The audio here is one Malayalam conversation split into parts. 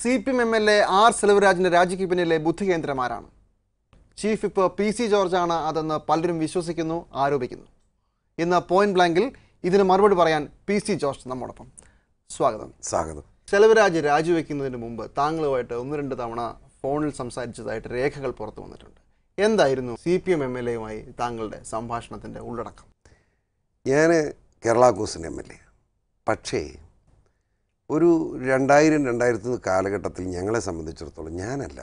CPM MLA ആർ സെൽവരാജിന്റെ രാജിക്ക് പിന്നിലെ ബുദ്ധികേന്ദ്രമാരാണ്. ചീഫ് വിപ്പ് PC ജോർജാണ് അതെന്ന് പലരും വിശ്വസിക്കുന്നു, ആരോപിക്കുന്നു. ഇന്ന് പോയിന്റ് ബ്ലാങ്കിൽ ഇതിന് മറുപടി പറയാൻ PC ജോർജ് നമ്മോടൊപ്പം. സ്വാഗതം. സെൽവരാജ് രാജിവെക്കുന്നതിന് മുമ്പ് താങ്കളുമായിട്ട് 1-2 തവണ ഫോണിൽ സംസാരിച്ചതായിട്ട് രേഖകൾ പുറത്തു വന്നിട്ടുണ്ട്. എന്തായിരുന്നു CPM MLAയുമായി താങ്കളുടെ സംഭാഷണത്തിന്റെ ഉള്ളടക്കം? ഞാൻ കേരള കോൺഗ്രസ് MLA. പക്ഷേ ഒരു 2000-2001 കാലഘട്ടത്തിൽ ഞങ്ങളെ സംബന്ധിച്ചിടത്തോളം ഞാനല്ല,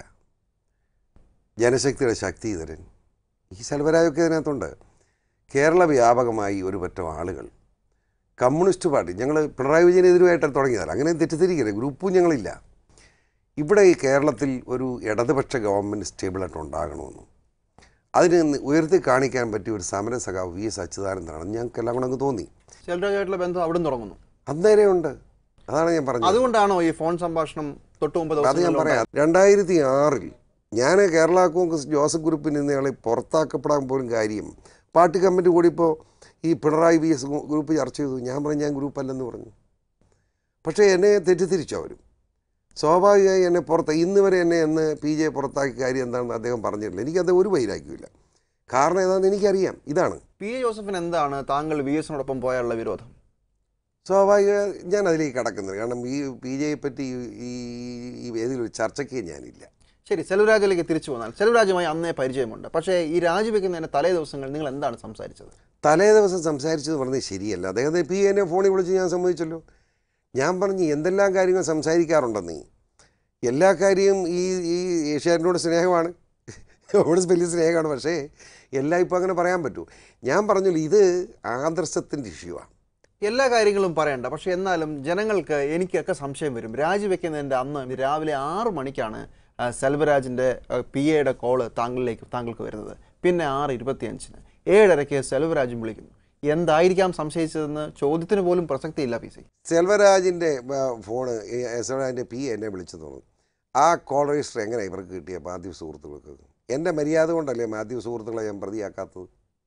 ജനശക്തിയുടെ ശക്തിധരൻ ഈ സെൽവരാജൊക്കെ ഇതിനകത്തുണ്ട്. കേരള വ്യാപകമായി ഒരു പറ്റം ആളുകൾ കമ്മ്യൂണിസ്റ്റ് പാർട്ടി, ഞങ്ങൾ പിണറായി വിജയനെതിരുമായിട്ടാണ് തുടങ്ങിയതല്ല, അങ്ങനെ തെറ്റിദ്ധരിക്കരുത്, ഗ്രൂപ്പും ഞങ്ങളില്ല. ഇവിടെ ഈ കേരളത്തിൽ ഒരു ഇടതുപക്ഷ ഗവൺമെൻറ് സ്റ്റേബിളായിട്ട് ഉണ്ടാകണമെന്നും അതിന് ഉയർത്തി കാണിക്കാൻ പറ്റിയ ഒരു സമര സഖാവ് VS അച്യുതാനന്ദനാണെന്ന് ഞങ്ങൾക്കെല്ലാം കൂടെ അങ്ങ് തോന്നി. സെൽവരാജായിട്ടുള്ള ബന്ധം അവിടെ തുടങ്ങുന്നു, അന്നേരം ഉണ്ട്. അതാണ് ഞാൻ പറഞ്ഞത്. അതുകൊണ്ടാണോ ഈ ഫോൺ സംഭാഷണം തൊട്ട് മുമ്പ്? അത് ഞാൻ പറയാം. 2006 ഞാൻ കേരള കോൺഗ്രസ് ജോസഫ് ഗ്രൂപ്പിൽ നിന്നയാളെ പുറത്താക്കപ്പെടാൻ പോലും കാര്യം പാർട്ടി കമ്മിറ്റി കൂടി ഇപ്പോൾ ഈ പിണറായി VS ഗ്രൂപ്പ് ചർച്ച ചെയ്തു. ഞാൻ പറഞ്ഞു ഞാൻ ഗ്രൂപ്പല്ലെന്ന് പറഞ്ഞു. പക്ഷേ എന്നെ തെറ്റിദ്ധരിച്ചു അവരും. സ്വാഭാവികമായി എന്നെ ഇന്ന് വരെ എന്നെ PJ പുറത്താക്കിയ കാര്യം എന്താണെന്ന് അദ്ദേഹം പറഞ്ഞിട്ടില്ല. എനിക്കത് ഒരു വൈരാഗ്യമില്ല. കാരണം ഏതാണെന്ന് എനിക്കറിയാം. ഇതാണ് PJ ജോസഫിന് എന്താണ് താങ്കൾ VSനോടൊപ്പം പോയാലുള്ള വിരോധം? സ്വാഭാവിക ഞാൻ അതിലേക്ക് കടക്കുന്നത്. കാരണം ഈ PJയെ പറ്റി ഈ വേദിയിൽ ഒരു ചർച്ചയ്ക്ക് ഞാനില്ല. ശരി, സെൽവരാജിലേക്ക് തിരിച്ചു വന്നാൽ സെൽവരാജുമായി അന്നേ പരിചയമുണ്ട്. പക്ഷേ ഈ രാജിവെക്കുന്നതിന് തലേ ദിവസങ്ങൾ നിങ്ങൾ എന്താണ് സംസാരിച്ചത്? തലേ ദിവസം സംസാരിച്ചത് പറഞ്ഞത് ശരിയല്ല. അദ്ദേഹത്തെ എന്നെ ഫോണിൽ വിളിച്ച് ഞാൻ സമ്മതിച്ചല്ലോ. ഞാൻ പറഞ്ഞു എന്തെല്ലാം കാര്യങ്ങൾ സംസാരിക്കാറുണ്ടെന്ന്. എല്ലാ കാര്യവും ഈ ഏഷ്യാനെറ്റിനോട് സ്നേഹമാണ്, അവിടെ വലിയ സ്നേഹമാണ്. പക്ഷേ എല്ലാം ഇപ്പോൾ അങ്ങനെ പറയാൻ പറ്റൂ. ഞാൻ പറഞ്ഞല്ലോ, ഇത് ആദർശത്തിൻ്റെ ഇഷ്യൂവാണ്. എല്ലാ കാര്യങ്ങളും പറയണ്ട, പക്ഷേ എന്നാലും ജനങ്ങൾക്ക് എനിക്കൊക്കെ സംശയം വരും. രാജിവെക്കുന്നതിൻ്റെ അന്ന് രാവിലെ 6 മണിക്കാണ് സെൽവരാജിൻ്റെ PAയുടെ കോള് താങ്കൾക്ക് വരുന്നത്. പിന്നെ 6:25 7:30 സെൽവരാജും വിളിക്കുന്നു. എന്തായിരിക്കാം സംശയിച്ചതെന്ന് ചോദ്യത്തിന് പോലും പ്രസക്തിയില്ല. PC സെൽവരാജിൻ്റെ ഫോണ് സെൽവരാജിൻ്റെ PA എന്നെ വിളിച്ചു തോന്നുന്നു. ആ കോൾ രജിസ്റ്റർ എങ്ങനെ ഇവർക്ക് കിട്ടിയ മാധ്യമ സുഹൃത്തുക്കൾക്ക്? എൻ്റെ മര്യാദ കൊണ്ടല്ലേ മാധ്യമ സുഹൃത്തുക്കളെ ഞാൻ പ്രതിയാക്കാത്തത്?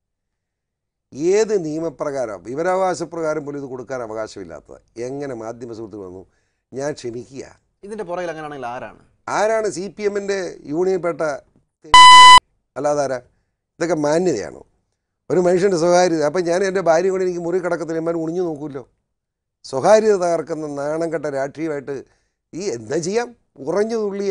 ഏത് നിയമപ്രകാരം വിവരാവകാശപ്രകാരം പോലും ഇത് കൊടുക്കാൻ അവകാശമില്ലാത്തത് എങ്ങനെ മാധ്യമ സുഹൃത്തുക്കൾ വന്നു? ഞാൻ ക്ഷമിക്കുക. ഇതിൻ്റെ പുറകിൽ അങ്ങനെയാണെങ്കിൽ ആരാണ്? CPMൻ്റെ യൂണിയൻപെട്ട അല്ലാതെ ആരാ? ഇതൊക്കെ മാന്യതയാണോ? ഒരു മനുഷ്യൻ്റെ സ്വകാര്യത. അപ്പം ഞാൻ എൻ്റെ ഭാര്യ കൊണ്ട് എനിക്ക് മുറി കിടക്കത്തിൽ എമ്മാൻ ഉണിഞ്ഞു നോക്കുമല്ലോ. സ്വകാര്യത തകർക്കുന്ന നാണം കെട്ട രാഷ്ട്രീയമായിട്ട് എന്താ ചെയ്യാം? ഉറഞ്ഞു തുള്ളിയ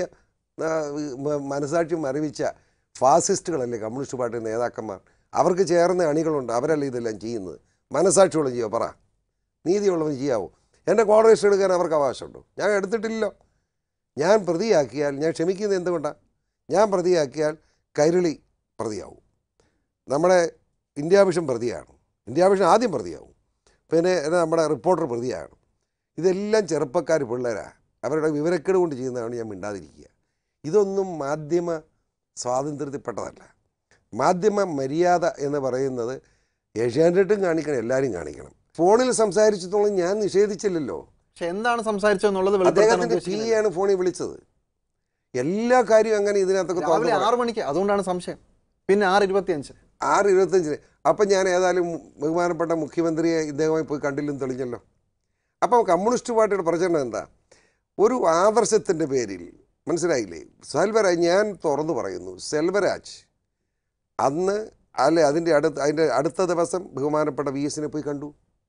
മനസാക്ഷി മരവിച്ച ഫാസിസ്റ്റുകളല്ലേ കമ്മ്യൂണിസ്റ്റ് പാർട്ടി നേതാക്കന്മാർ. അവർക്ക് ചേർന്ന അണികളുണ്ട്, അവരല്ലേ ഇതെല്ലാം ചെയ്യുന്നത്. മനസാക്ഷിയോളം ചെയ്യുമോ? പറ, നീതിയുള്ളവൻ ചെയ്യാവോ? എൻ്റെ കോൾ രജിസ്റ്റർ എടുക്കാൻ അവർക്ക് അവകാശമുണ്ടോ? ഞാൻ എടുത്തിട്ടില്ലല്ലോ. ഞാൻ പ്രതിയാക്കിയാൽ ഞാൻ ക്ഷമിക്കുന്നത് എന്തുകൊണ്ടാണ്? ഞാൻ പ്രതിയാക്കിയാൽ കൈരളി പ്രതിയാവും, നമ്മുടെ ഇന്ത്യ വിഷൻ പ്രതിയാണ്, ഇന്ത്യ വിഷൻ ആദ്യം പ്രതിയാവും, പിന്നെ നമ്മുടെ റിപ്പോർട്ടർ പ്രതിയാണ്. ഇതെല്ലാം ചെറുപ്പക്കാർ പിള്ളേരാണ്, അവരുടെ വിവരക്കേട് കൊണ്ട് ചെയ്യുന്നതാണ്. ഞാൻ മിണ്ടാതിരിക്കുക. ഇതൊന്നും മാധ്യമ സ്വാതന്ത്ര്യത്തിൽപ്പെട്ടതല്ല. മാധ്യമ മര്യാദ എന്ന് പറയുന്നത് ഏഷ്യാനെറ്റും കാണിക്കണം, എല്ലാവരും കാണിക്കണം. ഫോണിൽ സംസാരിച്ചിട്ടുള്ളത് ഞാൻ നിഷേധിച്ചില്ലല്ലോ. പക്ഷെ എന്താണ് സംസാരിച്ചതെന്നുള്ളത് അദ്ദേഹത്തിൻ്റെ PAയാണ് ഫോണിൽ വിളിച്ചത്. എല്ലാ കാര്യവും അങ്ങനെ ഇതിനകത്തൊക്കെ 6 മണിക്ക്. അതുകൊണ്ടാണ് സംശയം. പിന്നെ 6:25 അപ്പം ഞാൻ ഏതായാലും ബഹുമാനപ്പെട്ട മുഖ്യമന്ത്രിയെ ഇദ്ദേഹമായി പോയി കണ്ടില്ലെന്ന് തെളിഞ്ഞല്ലോ. അപ്പം കമ്മ്യൂണിസ്റ്റ് പാർട്ടിയുടെ പ്രചരണം എന്താ? ഒരു ആദർശത്തിൻ്റെ പേരിൽ, മനസ്സിലായില്ലേ? സെൽവരാജ്, ഞാൻ തുറന്നു പറയുന്നു, സെൽവരാജ് അന്ന് അതിൻ്റെ അടുത്ത ദിവസം ബഹുമാനപ്പെട്ട VSനെ പോയി കണ്ടു.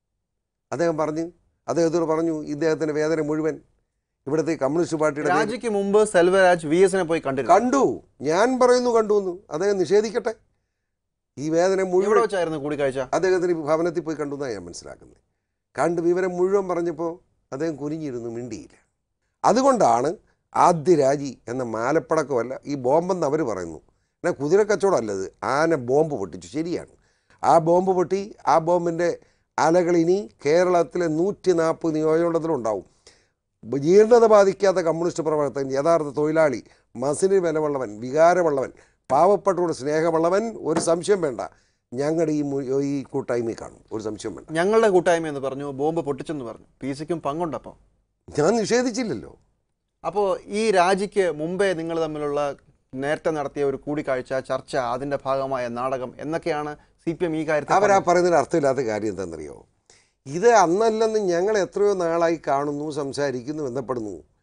അദ്ദേഹത്തോട് പറഞ്ഞു ഇദ്ദേഹത്തിൻ്റെ വേദന മുഴുവൻ ഇവിടുത്തെ കമ്മ്യൂണിസ്റ്റ് പാർട്ടിയുടെ. രാജിക്ക് മുമ്പ് സെൽവരാജ് VSനെ പോയി കണ്ടു. ഞാൻ പറയുന്നു കണ്ടു എന്ന്. അദ്ദേഹം നിഷേധിക്കട്ടെ. ഈ വേദന മുഴുവൻ കൂടിക്കാഴ്ച അദ്ദേഹത്തിന് ഭവനത്തിൽ പോയി കണ്ടു എന്നാണ് ഞാൻ മനസ്സിലാക്കുന്നത്. കണ്ട് വിവരം മുഴുവൻ പറഞ്ഞപ്പോൾ അദ്ദേഹം കുനിഞ്ഞിരുന്നു, മിണ്ടിയില്ല. അതുകൊണ്ടാണ് ആദ്യ രാജി എന്ന മാലപ്പടക്കമല്ല ഈ ബോംബെന്ന് അവർ പറയുന്നു. എന്നാൽ കുതിരക്കച്ചവടം അല്ലത്. ആന ബോംബ് പൊട്ടിച്ചു, ശരിയാണ്. ആ ബോംബ് പൊട്ടി. ആ ബോംബിൻ്റെ അലകൾ ഇനി കേരളത്തിലെ 140 നിയോജകമണ്ഡലത്തിലുണ്ടാവും. ജീർണത ബാധിക്കാത്ത കമ്മ്യൂണിസ്റ്റ് പ്രവർത്തകൻ, യഥാർത്ഥ തൊഴിലാളി, മസിന് വിലവുള്ളവൻ, വികാരമുള്ളവൻ, പാവപ്പെട്ടവരുടെ സ്നേഹമുള്ളവൻ, ഒരു സംശയം വേണ്ട, ഞങ്ങളുടെ ഈ കൂട്ടായ്മയിൽ കാണും. ഒരു സംശയം വേണ്ട. ഞങ്ങളുടെ കൂട്ടായ്മ എന്ന് പറഞ്ഞു, ബോംബ് പൊട്ടിച്ചെന്ന് പറഞ്ഞു. PCക്കും പങ്കുണ്ടപ്പോൾ? ഞാൻ നിഷേധിച്ചില്ലല്ലോ. അപ്പോൾ ഈ രാജിക്ക് മുമ്പേ നിങ്ങൾ തമ്മിലുള്ള നേരത്തെ നടത്തിയ ഒരു കൂടിക്കാഴ്ച, ചർച്ച, അതിൻ്റെ ഭാഗമായ നാടകം എന്നൊക്കെയാണ് CPM ഈ കാര്യത്തിൽ അവരാ പറയുന്നതിന് അർത്ഥമില്ലാത്ത കാര്യം എന്താണെന്നറിയോ? ഇത് അന്നല്ലെന്ന് ഞങ്ങൾ എത്രയോ നാളായി കാണുന്നു, സംസാരിക്കുന്നു, ബന്ധപ്പെടുന്നു.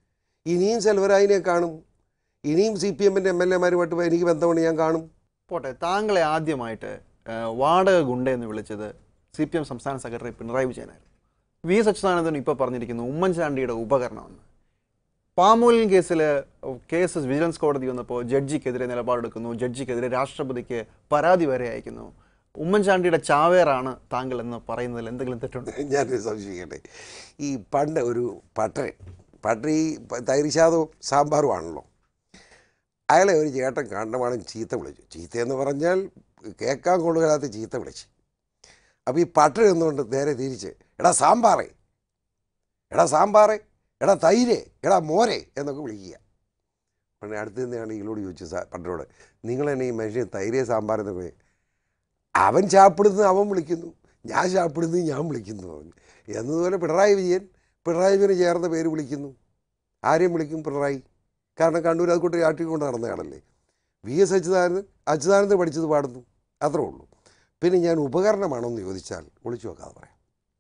ഇനിയും സെൽവരാജിനെ കാണും, ഇനിയും CPM-ൻ്റെ MLA-മാരുമായിട്ട് എനിക്ക് ബന്ധമുണ്ട്, ഞാൻ കാണും. പോട്ടെ, താങ്കളെ ആദ്യമായിട്ട് വാടക ഗുണ്ടെന്ന് വിളിച്ചത് CPM സംസ്ഥാന സെക്രട്ടറി പിണറായി വിജയനായിരുന്നു. VS അച്യുതാനന്ദൻ ഇപ്പോൾ പറഞ്ഞിരിക്കുന്നു ഉമ്മൻചാണ്ടിയുടെ ഉപകരണമെന്ന്. പാമോലിൻ കേസ് വിജിലൻസ് കോടതി വന്നപ്പോൾ ജഡ്ജിക്കെതിരെ നിലപാടെടുക്കുന്നു, ജഡ്ജിക്കെതിരെ രാഷ്ട്രപതിക്ക് പരാതി വരെ അയക്കുന്നു. ഉമ്മൻചാണ്ടിയുടെ ചാവേറാണ് താങ്കൾ എന്ന് പറയുന്നതിൽ എന്തെങ്കിലും തെറ്റുണ്ട്? ഞാനൊരു സംശയിക്കട്ടെ. ഈ പണ്ട് ഒരു പട്ടറി തൈരിശാദവും സാമ്പാറുമാണല്ലോ. അയാളെ ഒരു ചേട്ടൻ കണ്ടമാണം ചീത്ത വിളിച്ചു. ചീത്തയെന്ന് പറഞ്ഞാൽ കേൾക്കാൻ കൊള്ളുകയാത്ത ചീത്ത വിളിച്ച്. അപ്പോൾ ഈ പട്ടറി ഒന്നുകൊണ്ട് നേരെ തിരിച്ച് എടാ സാമ്പാറേ, എടാ സാമ്പാറേ, എടാ തൈരേ, എടാ മോരെ എന്നൊക്കെ വിളിക്കുക. പിന്നെ അടുത്ത് നിന്നാണ് ഈളോട് ചോദിച്ചു പട്ടരോട്, നിങ്ങളെന്നെ ഈ മനുഷ്യൻ തൈരേ സാമ്പാറെന്നൊക്കെ. അവൻ ചാപ്പിടുന്നത് അവൻ വിളിക്കുന്നു, ഞാൻ ചാപ്പിടുന്നത് ഞാൻ വിളിക്കുന്നു പറഞ്ഞു. എന്നതുപോലെ പിണറായി വിജയന് ചേർന്ന പേര് വിളിക്കുന്നു. ആരെയും വിളിക്കും പിണറായി. കാരണം കണ്ണൂർ അതുകൊണ്ട് ആട്ടിക്കൊണ്ട് നടന്നയാളല്ലേ. VS അച്യുതാനന്ദൻ പഠിച്ചത് പാടുന്നു, അത്രേ ഉള്ളൂ. പിന്നെ ഞാൻ ഉപകരണമാണോ എന്ന് ചോദിച്ചാൽ ഒളിച്ചു വെക്കാതെ പറയാം.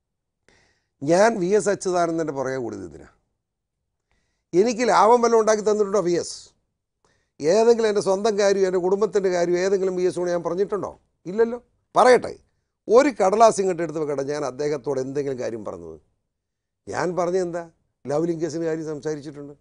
ഞാൻ VS അച്യുതാനന്ദൻ്റെ പുറകെ കൂടിയത് ഇതിനാ. എനിക്ക് ലാഭം വല്ലതും ഉണ്ടാക്കി തന്നിട്ടുണ്ടോ VS? ഏതെങ്കിലും എൻ്റെ സ്വന്തം കാര്യം, എൻ്റെ കുടുംബത്തിൻ്റെ കാര്യം ഏതെങ്കിലും VS-ഓട് ഞാൻ പറഞ്ഞിട്ടുണ്ടോ? ഇല്ലല്ലോ. പറയട്ടെ, ഒരു കടലാസ് ഇങ്ങോട്ട് എടുത്ത് വെക്കട്ടെ, ഞാൻ അദ്ദേഹത്തോട് എന്തെങ്കിലും കാര്യം പറഞ്ഞത്. ഞാൻ പറഞ്ഞത് എന്താ? ലവ്ലിംഗ് കേസിന് കാര്യം സംസാരിച്ചിട്ടുണ്ട്.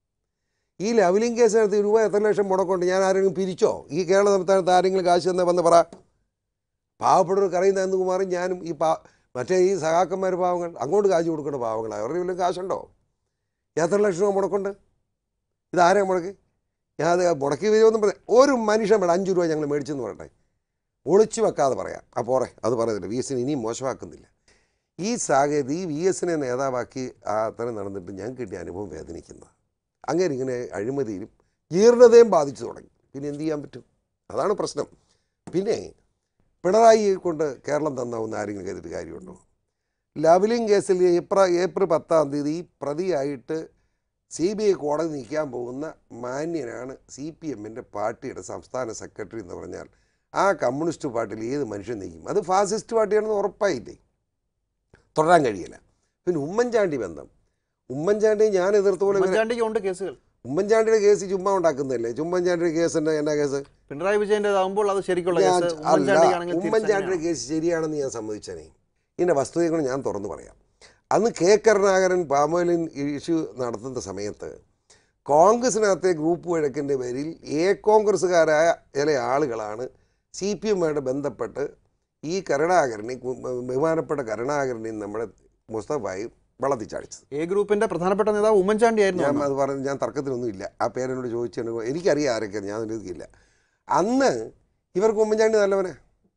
ഈ ലവ്ലിംഗ് കേസിനകത്ത് രൂപ എത്ര ലക്ഷം മുടക്കൊണ്ട് ഞാൻ ആരെങ്കിലും പിരിച്ചോ? ഈ കേരള സംസ്ഥാനത്ത് ആരെങ്കിലും കാശ് തന്നെ വന്ന് പറ. പാവപ്പെട്ടവർക്ക് അറിയുന്ന നന്ദകുമാറും ഞാനും മറ്റേ ഈ സഹാക്കന്മാർ പാവങ്ങൾ, അങ്ങോട്ട് കാശ് കൊടുക്കേണ്ട പാവങ്ങളാണ്. അവരുടെ വല്ലതും കാശുണ്ടോ? എത്ര ലക്ഷം രൂപ മുടക്കുണ്ട്? ഇതാരെയാണ് മുടക്കി? ഞാൻ അത് മുടക്കി വരുമെന്നും പറയാം. ഒരു മനുഷ്യൻ വേണം 5 രൂപ ഞങ്ങൾ മേടിച്ചെന്ന് പറയട്ടെ, ഒളിച്ചു വെക്കാതെ പറയാം. ആ പോരെ, അത് പറയുന്നില്ല. VS-നെ ഇനിയും മോശമാക്കുന്നില്ല. ഈ സാഹചര്യം ഈ VS-നെ നേതാവാക്കി അത്തരം നടന്നിട്ട് ഞാൻ കിട്ടിയ അനുഭവം വേദനിക്കുന്നത്. അങ്ങനെ ഇങ്ങനെ അഴിമതിയിലും ജീർണതയും ബാധിച്ചു തുടങ്ങി. പിന്നെ എന്ത് ചെയ്യാൻ പറ്റും? അതാണ് പ്രശ്നം. പിന്നെ പിണറായി കൊണ്ട് കേരളം തന്നാവുന്ന ആരെങ്കിലും കരുതി കാര്യമുണ്ടോ? ലവ്ലിംഗ് കേസിൽ ഏപ്രിൽ 10-ാം തീയതി പ്രതിയായിട്ട് CBI കോടതി നിൽക്കാൻ പോകുന്ന മാന്യനാണ് CPM-ൻ്റെ പാർട്ടിയുടെ സംസ്ഥാന സെക്രട്ടറി എന്ന് പറഞ്ഞാൽ ആ കമ്മ്യൂണിസ്റ്റ് പാർട്ടിയിൽ ഏത് മനുഷ്യൻ നിൽക്കും? അത് ഫാസിസ്റ്റ് പാർട്ടിയാണെന്ന് ഉറപ്പായില്ലേ? തുടരാൻ കഴിയില്ല. പിന്നെ ഉമ്മൻചാണ്ടി ബന്ധം, ഉമ്മൻചാണ്ടി ഞാൻ എതിർത്തുപോലെ കേസുകൾ. ഉമ്മൻചാണ്ടിയുടെ കേസ് ചുമ്മാ ഉണ്ടാക്കുന്നതല്ലേ? ഉമ്മൻചാണ്ടിയുടെ കേസ് എന്നാ കേസ്? പിണറായി വിജയൻ്റെതാകുമ്പോൾ അത് ശരിക്കുള്ള ഉമ്മൻചാണ്ടിയുടെ കേസ് ശരിയാണെന്ന് ഞാൻ സമ്മതിച്ചേനെ. ഇതിൻ്റെ വസ്തുതകൾ ഞാൻ തുറന്നു പറയാം. അന്ന് കരുണാകരൻ പാമോലിൻ ഇഷ്യൂ നടത്തുന്ന സമയത്ത് കോൺഗ്രസിനകത്തെ ഗ്രൂപ്പ് വഴക്കിൻ്റെ പേരിൽ കോൺഗ്രസ്സുകാരായ ചില ആളുകളാണ് CPM-ആയിട്ട് ബന്ധപ്പെട്ട് ഈ ബഹുമാനപ്പെട്ട കരുണാകരനെയും നമ്മുടെ മുസ്തഫായും വളർത്തിച്ചാടിച്ചത്. ഗ്രൂപ്പിൻ്റെ പ്രധാനപ്പെട്ട നേതാവ് ഉമ്മൻചാണ്ടി ആയിരുന്നു. ഞാൻ അത് പറഞ്ഞു, ഞാൻ തർക്കത്തിനൊന്നുമില്ല. ആ പേരെന്നോട് ചോദിച്ചു, എനിക്കറിയാം ആരൊക്കെയാണ്, ഞാൻ ഇതില്ല. അന്ന് ഇവർക്ക് ഉമ്മൻചാണ്ടി നല്ലവനാ.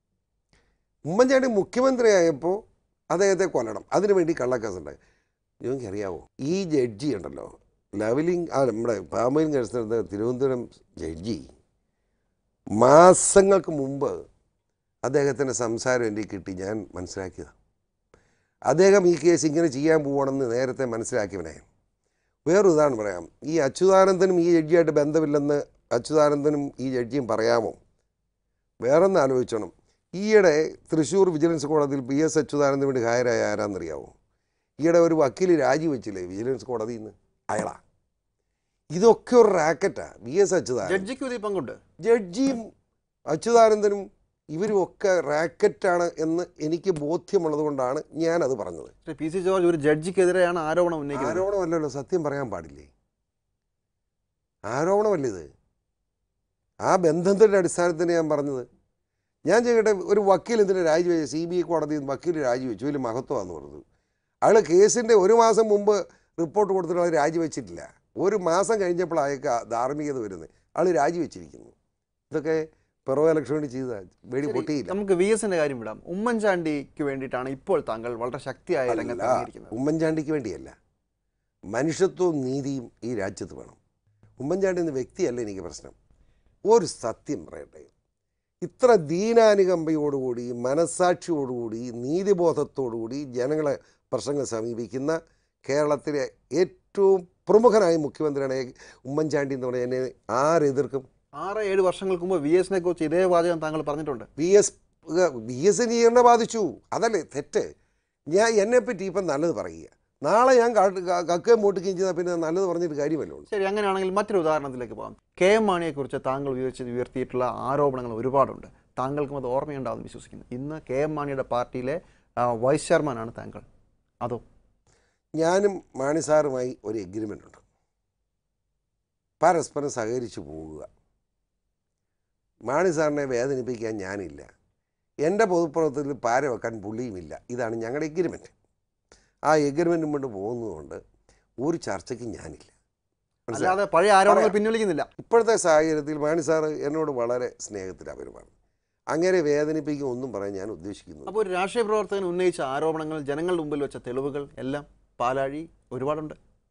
ഉമ്മൻചാണ്ടി മുഖ്യമന്ത്രിയായപ്പോൾ അദ്ദേഹത്തെ കൊല്ലണം, അതിനുവേണ്ടി കള്ളക്കേസുണ്ടായി. നിങ്ങൾക്കറിയാവോ ഈ ജഡ്ജി ഉണ്ടല്ലോ, ലവ്ലിംഗ് നമ്മുടെ പാമോലിൻ കേസിന് തിരുവനന്തപുരം ജഡ്ജി മാസങ്ങൾക്ക് മുമ്പ് അദ്ദേഹത്തിൻ്റെ സംസാരം എൻ്റെ കിട്ടി, ഞാൻ മനസ്സിലാക്കിയതാണ്. അദ്ദേഹം ഈ കേസ് ഇങ്ങനെ ചെയ്യാൻ പോകണമെന്ന് നേരത്തെ മനസ്സിലാക്കിയവനാണ്. വേറൊരു ഉദാഹരണം പറയാം. ഈ അച്യുതാനന്ദനും ഈ ജഡ്ജിയായിട്ട് ബന്ധമില്ലെന്ന് അച്യുതാനന്ദനും ഈ ജഡ്ജിയും പറയാമോ? വേറൊന്ന് ആലോചിച്ചോണം. ഈയിടെ തൃശ്ശൂർ വിജിലൻസ് കോടതിയിൽ PS അച്യുതാനന്ദന് വേണ്ടി ഹാജരായ ആരാന്നറിയാവോ? ഈയിടെ ഒരു വക്കീൽ രാജിവെച്ചില്ലേ വിജിലൻസ് കോടതിയിൽ നിന്ന്, അയാളാ. ഇതൊക്കെ ഒരു റാക്കറ്റാ. VS അച്യുതാനന്ദൻ ജഡ്ജിയും അച്യുതാനന്ദനും ഇവരും ഒക്കെ റാക്കറ്റാണ് എന്ന് എനിക്ക് ബോധ്യമുള്ളത് കൊണ്ടാണ് ഞാനത് പറഞ്ഞത്. PC ജോർജ് ഒരു ജഡ്ജിക്കെതിരെയാണ് ആരോപണം ഉന്നയിക്കുന്നത്. ആരോപണമല്ലല്ലോ, സത്യം പറയാൻ പാടില്ലേ? ആരോപണമല്ല ഇത്. ആ ബന്ധത്തിൻ്റെ അടിസ്ഥാനത്തിന് ഞാൻ പറഞ്ഞത്. ഞാൻ ചെയ്യട്ടെ, ഒരു വക്കീൽ ഇതിന് രാജിവെച്ചു, CBI കോടതിയിൽ വക്കീൽ രാജിവെച്ചു, വലിയ മഹത്വമാണെന്ന് പറഞ്ഞത്. അയാൾ കേസിൻ്റെ 1 മാസം മുമ്പ് റിപ്പോർട്ട് കൊടുത്തിട്ട് അത് രാജിവെച്ചിട്ടില്ല. 1 മാസം കഴിഞ്ഞപ്പോൾ അയാൾക്ക് ധാർമ്മികത വരുന്നത്, ആൾ രാജിവെച്ചിരിക്കുന്നു. ഇതൊക്കെ പിറവ ഇലക്ഷൻ വേണ്ടി ചെയ്താൽ വേടി പൊട്ടിയില്ല. നമുക്ക് VS-ന്റെ കാര്യം വിടാം. ഉമ്മൻചാണ്ടിക്ക് വേണ്ടിയിട്ടാണ് ഇപ്പോൾ താങ്കൾ വളരെ ശക്തിയായ രംഗത്ത്. ഉമ്മൻചാണ്ടിക്ക് വേണ്ടിയല്ല, മനുഷ്യത്വവും നീതിയും ഈ രാജ്യത്ത് വേണം. ഉമ്മൻചാണ്ടി എന്ന വ്യക്തിയല്ല എനിക്ക് പ്രശ്നം. ഒരു സത്യം പറയട്ടെ, ഇത്ര ദീനാനുകമ്പയോടുകൂടി മനസ്സാക്ഷിയോടുകൂടി നീതിബോധത്തോടുകൂടി ജനങ്ങളെ പ്രശ്നങ്ങൾ സമീപിക്കുന്ന കേരളത്തിലെ ഏറ്റവും പ്രമുഖനായ മുഖ്യമന്ത്രിയാണ് ഉമ്മൻചാണ്ടി എന്ന് പറഞ്ഞാൽ എന്നെ ആരെതിർക്കും? 6-7 വർഷങ്ങൾക്ക് മുമ്പ് VS-നെ കുറിച്ച് ഇതേ വാചകം താങ്കൾ പറഞ്ഞിട്ടുണ്ട്. VS-നെ ബാധിച്ചു, അതല്ലേ തെറ്റ്? എന്നെപ്പറ്റി ഇപ്പം നല്ലത് പറയുക. നാളെ ഞാൻ കക്കുകയും മൂട്ടിക്കുകയും ചെയ്താൽ പിന്നെ നല്ലത് പറഞ്ഞിട്ട് കാര്യമല്ലോ. ശരി, അങ്ങനെയാണെങ്കിൽ മറ്റൊരു ഉദാഹരണത്തിലേക്ക് പോകാം. കെ എം മാണിയെക്കുറിച്ച് താങ്കൾ ഉയർത്തിയിട്ടുള്ള ആരോപണങ്ങൾ ഒരുപാടുണ്ട്. താങ്കൾക്കും അത് ഓർമ്മയുണ്ടാവുമെന്ന് വിശ്വസിക്കുന്നു. ഇന്ന് കെ എം മാണിയുടെ പാർട്ടിയിലെ വൈസ് ചെയർമാനാണ് താങ്കൾ. അതോ? ഞാനും മാണി സാറുമായി ഒരു എഗ്രിമെൻ്റ് ഉണ്ട്, പരസ്പരം സഹകരിച്ചു പോവുക. മാണി സാറിനെ വേദനിപ്പിക്കാൻ ഞാനില്ല, എൻ്റെ പൊതുപ്രവർത്തനത്തിൽ പാര വെക്കാൻ പുള്ളിയുമില്ല. ഇതാണ് ഞങ്ങളുടെ എഗ്രിമെൻറ്റ്. ആ എഗ്രിമെൻറ്റും കൊണ്ട് പോകുന്നതുകൊണ്ട് ഒരു ചർച്ചയ്ക്ക് ഞാനില്ല. അല്ലാതെ പഴയ ആരോപണങ്ങൾ പിൻവലിക്കുന്നില്ല. ഇപ്പോഴത്തെ സാഹചര്യത്തിൽ മാണി സാറ് എന്നോട് വളരെ സ്നേഹത്തിലാണ് പെരുമാറുന്നത്. അങ്ങനെ വേദനിപ്പിക്കുക ഒന്നും പറയാൻ ഞാൻ ഉദ്ദേശിക്കുന്നു. അപ്പോൾ ഒരു രാഷ്ട്രീയ പ്രവർത്തകൻ ഉന്നയിച്ച ആരോപണങ്ങൾ, ജനങ്ങളുടെ മുമ്പിൽ വെച്ച തെളിവുകൾ എല്ലാം പാലാഴി ഒരുപാടുണ്ട്.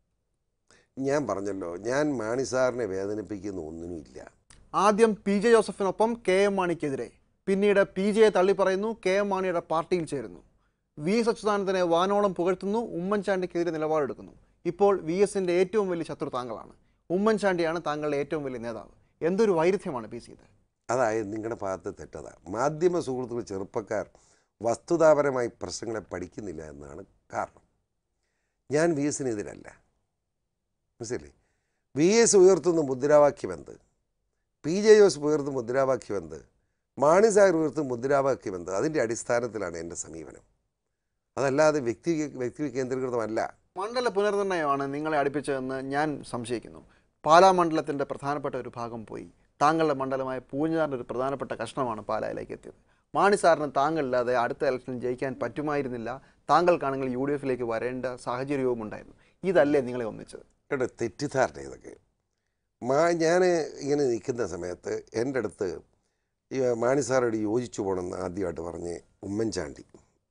ഞാൻ പറഞ്ഞല്ലോ, ഞാൻ മാണി സാറിനെ വേദനിപ്പിക്കുന്ന ഒന്നിനുമില്ല. ആദ്യം പി ജെ ജോസഫിനൊപ്പം കെ എം മാണിക്കെതിരെ, പിന്നീട് പി ജെയെ തള്ളിപ്പറയുന്നു, കെ എം മാണിയുടെ പാർട്ടിയിൽ ചേരുന്നു. വി എസ് അച്യുതാനന്ദനെ വാനോളം പുകഴ്ത്തുന്നു, ഉമ്മൻചാണ്ടിക്കെതിരെ നിലപാടെടുക്കുന്നു. ഇപ്പോൾ വി എസിൻ്റെ ഏറ്റവും വലിയ ശത്രു താങ്കളാണ്. ഉമ്മൻചാണ്ടിയാണ് താങ്കളുടെ ഏറ്റവും വലിയ നേതാവ്. എന്തൊരു വൈരുദ്ധ്യമാണ് പി സി ഇത്. അതായത് നിങ്ങളുടെ ഭാഗത്ത് തെറ്റതാണ്. മാധ്യമ സുഹൃത്തുക്കൾ, ചെറുപ്പക്കാർ വസ്തുതാപരമായി പ്രശ്നങ്ങളെ പഠിക്കുന്നില്ല എന്നാണ് കാരണം. ഞാൻ വി എസിനെതിരല്ല, മനസ്സിലേ. വി എസ് ഉയർത്തുന്ന മുദ്രാവാക്യം എന്ത്, പി ജെ ജോസഫ് ഉയർത്തുന്ന മുദ്രാവാക്യം എന്ത്, മാണി സാർ ഉയർത്തുന്ന മുദ്രാവാക്യം എന്ത്, അതിൻ്റെ അടിസ്ഥാനത്തിലാണ് എൻ്റെ സമീപനം. അതല്ലാതെ വ്യക്തി കേന്ദ്രീകൃതമല്ല. മണ്ഡല പുനർനിർണ്ണയമാണ് നിങ്ങളെ അടുപ്പിച്ചതെന്ന് ഞാൻ സംശയിക്കുന്നു. പാലാ മണ്ഡലത്തിൻ്റെ പ്രധാനപ്പെട്ട ഒരു ഭാഗം പോയി. താങ്കളുടെ മണ്ഡലമായ പൂഞ്ഞാറിൻ്റെ ഒരു പ്രധാനപ്പെട്ട കഷ്ണമാണ് പാലായിലേക്ക് എത്തിയത്. മാണി സാറിന് താങ്കളില്ലാതെ അടുത്ത ഇലക്ഷനിൽ ജയിക്കാൻ പറ്റുമായിരുന്നില്ല. താങ്കൾക്കാണെങ്കിൽ യു ഡി എഫിലേക്ക് വരേണ്ട സാഹചര്യവും ഉണ്ടായിരുന്നു. ഇതല്ലേ നിങ്ങളെ ഒന്നിച്ചത്? കേട്ടോ, തെറ്റിദ്ധാരണ ഇതൊക്കെ. ഞാൻ ഇങ്ങനെ നിൽക്കുന്ന സമയത്ത് എൻ്റെ അടുത്ത് ഈ മാണി സാറോട് യോജിച്ചു പോകണമെന്ന് ആദ്യമായിട്ട് പറഞ്ഞ് ഉമ്മൻചാണ്ടി.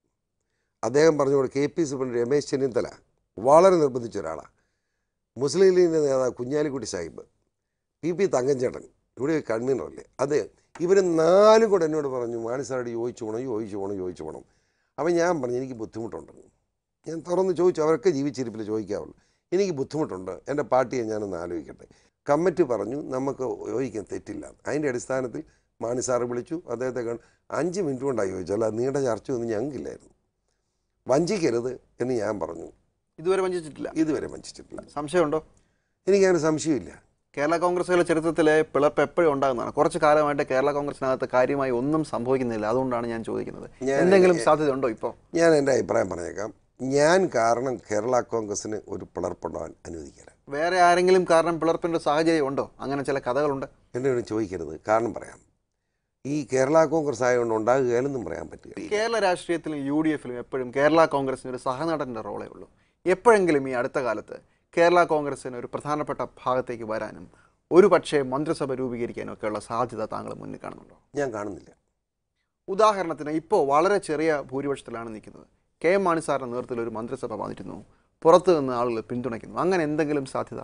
അദ്ദേഹം പറഞ്ഞുകൊണ്ട് K P C president Ramesh Chennithala വളരെ നിർബന്ധിച്ച ഒരാളാണ്. മുസ്ലിം ലീഗിൻ്റെ നേതാവ് കുഞ്ഞാലിക്കുട്ടി സാഹിബ്, പി തങ്കഞ്ചേട്ടൻ, ഇവിടെ കൺവീനറല്ലേ, അത് ഇവർ നാലും കൂടെ എന്നോട് പറഞ്ഞു മാണി സാറോട് യോജിച്ചു പോകണം. അപ്പം ഞാൻ പറഞ്ഞു എനിക്ക് ബുദ്ധിമുട്ടുണ്ട്. ഞാൻ തുറന്ന് ചോദിച്ചു, അവരൊക്കെ ജീവിച്ചിരിപ്പിൽ ചോദിക്കാവുള്ളൂ. എനിക്ക് ബുദ്ധിമുട്ടുണ്ട്, എൻ്റെ പാർട്ടിയെ ഞാനൊന്ന് ആലോചിക്കട്ടെ. കമ്മിറ്റി പറഞ്ഞു നമുക്ക് യോജിക്കാൻ തെറ്റില്ല. അതിൻ്റെ അടിസ്ഥാനത്തിൽ മാണി സാറ് വിളിച്ചു, അദ്ദേഹത്തെ 5 മിനിറ്റ് കൊണ്ടാണ് ചോദിച്ചു, അല്ല നീണ്ട ചർച്ചയൊന്നും ഞങ്ങൾക്കില്ലായിരുന്നു. വഞ്ചിക്കരുത് എന്ന് ഞാൻ പറഞ്ഞു. ഇതുവരെ വഞ്ചിച്ചിട്ടില്ല. സംശയമുണ്ടോ? എനിക്കങ്ങനെ സംശയമില്ല. കേരള കോൺഗ്രസുകളുടെ ചരിത്രത്തിലെ പിളർപ്പ് എപ്പോഴും ഉണ്ടാകുന്നതാണ്. കുറച്ച് കാലമായിട്ട് കേരള കോൺഗ്രസിനകത്ത് കാര്യമായി ഒന്നും സംഭവിക്കുന്നില്ല. അതുകൊണ്ടാണ് ഞാൻ ചോദിക്കുന്നത്, എന്തെങ്കിലും സാധ്യത ഉണ്ടോ? ഇപ്പോൾ ഞാൻ എൻ്റെ അഭിപ്രായം പറഞ്ഞേക്കാം. ഞാൻ കാരണം കേരള കോൺഗ്രസിന് ഒരു പിളർപ്പുണ്ടാവാൻ അനുവദിക്കില്ല. വേറെ ആരെങ്കിലും കാരണം പിളർപ്പിൻ്റെ സാഹചര്യം ഉണ്ടോ? അങ്ങനെ ചില കഥകളുണ്ട്. എന്നോട് ചോദിക്കരുത്, കാരണം പറയാം. ഈ കേരള കോൺഗ്രസ് ആയതുകൊണ്ട് ഉണ്ടാകുകയെന്നും പറയാൻ പറ്റില്ല. കേരള രാഷ്ട്രീയത്തിലും യു ഡി എഫിലും എപ്പോഴും കേരള കോൺഗ്രസിന് ഒരു സഹനടൻ്റെ റോളേ ഉള്ളൂ. എപ്പോഴെങ്കിലും ഈ അടുത്ത കാലത്ത് കേരള കോൺഗ്രസിന് ഒരു പ്രധാനപ്പെട്ട ഭാഗത്തേക്ക് വരാനും ഒരു പക്ഷേ മന്ത്രിസഭ രൂപീകരിക്കാനും ഒക്കെയുള്ള സാധ്യത താങ്കൾ മുന്നിൽ കാണുന്നുണ്ടോ? ഞാൻ കാണുന്നില്ല. ഉദാഹരണത്തിന് ഇപ്പോൾ വളരെ ചെറിയ ഭൂരിപക്ഷത്തിലാണ് നിൽക്കുന്നത്. കെ എം മാണി സാറിൻ്റെ നേതൃത്വത്തിൽ ഒരു മന്ത്രിസഭ വന്നിരുന്നു, പുറത്തു നിന്ന് ആളുകൾ പിന്തുണയ്ക്കുന്നു. അങ്ങനെ എന്തെങ്കിലും സാധ്യത?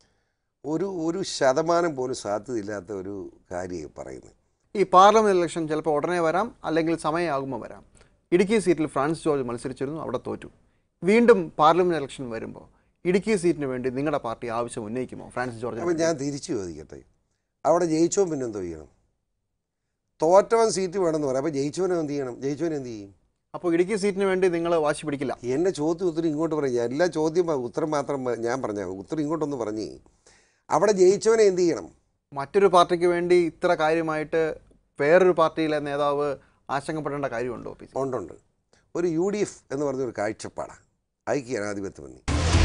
ഒരു ശതമാനം പോലും സാധ്യതയില്ലാത്ത ഒരു കാര്യം പറയുന്നത്. ഈ പാർലമെൻറ്റ് ഇലക്ഷൻ ചിലപ്പോൾ ഉടനെ വരാം, അല്ലെങ്കിൽ സമയമാകുമ്പോൾ വരാം. ഇടുക്കി സീറ്റിൽ ഫ്രാൻസിസ് ജോർജ് മത്സരിച്ചിരുന്നു, അവിടെ തോറ്റു. വീണ്ടും പാർലമെൻറ്റ് ഇലക്ഷൻ വരുമ്പോൾ ഇടുക്കി സീറ്റിന് വേണ്ടി നിങ്ങളുടെ പാർട്ടി ആവശ്യം ഉന്നയിക്കുമോ ഫ്രാൻസിസ് ജോർജ്? അപ്പോൾ ഞാൻ തിരിച്ചു ചോദിക്കട്ടെ, അവിടെ ജയിച്ചവൻ പിന്നെ എന്തോ ചെയ്യണം? തോറ്റവൻ സീറ്റ് വേണമെന്ന് പറയാം, അപ്പോൾ ജയിച്ചവനെ എന്ത് ചെയ്യും? അപ്പോൾ ഇടുക്കി സീറ്റിന് വേണ്ടി നിങ്ങൾ വാശി പിടിക്കില്ല? എൻ്റെ ചോദ്യം ഉത്തരം ഇങ്ങോട്ട് പറയാം. എല്ലാ ചോദ്യം ഉത്തരം മാത്രം ഞാൻ പറഞ്ഞാൽ ഉത്തരം ഇങ്ങോട്ടൊന്ന് പറഞ്ഞ്, അവിടെ ജയിച്ചവനെ എന്ത് ചെയ്യണം? മറ്റൊരു പാർട്ടിക്ക് വേണ്ടി ഇത്ര കാര്യമായിട്ട് വേറൊരു പാർട്ടിയിലെ നേതാവ് ആശങ്കപ്പെടേണ്ട കാര്യമുണ്ടോ? ഉണ്ട്. ഒരു UDF എന്ന് പറഞ്ഞൊരു കാഴ്ചപ്പാടാണ് ഐക്യ ജനാധിപത്യമെന്ന്.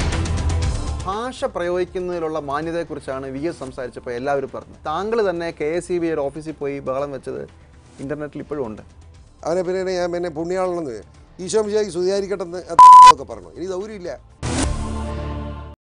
ഭാഷ പ്രയോഗിക്കുന്നതിലുള്ള മാന്യതയെക്കുറിച്ചാണ് VS സംസാരിച്ചപ്പോൾ എല്ലാവരും പറഞ്ഞു. താങ്കൾ തന്നെ KSEB ഓഫീസിൽ പോയി ബഹളം വെച്ചത് ഇൻ്റർനെറ്റിൽ ഇപ്പോഴും ഉണ്ട്. അവനെ പിന്നെ ഞാൻ പുണ്യാളെന്ന് ഈശോ മിശിഹായ്ക്ക് സ്തുതിയായിരിക്കട്ടെ എന്ന് ഒക്കെ പറഞ്ഞു. ഇനി ദൗര്യമില്ല.